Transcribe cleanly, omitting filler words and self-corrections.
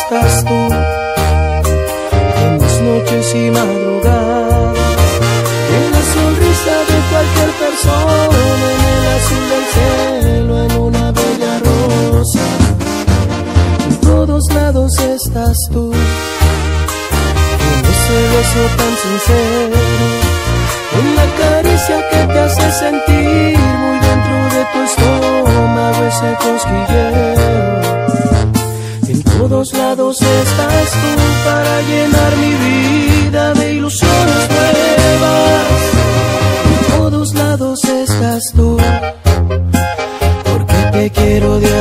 estás tú, en mis noches y madrugadas, en la sonrisa de cualquier persona, en el azul del cielo, en una bella rosa. En todos lados estás tú, en ese beso tan sincero, en la caricia que te hace sentir muy dentro de tu estómago ese cosquilleo. En todos lados estás tú para llenar mi vida de ilusiones nuevas. En todos lados estás tú, porque te quiero de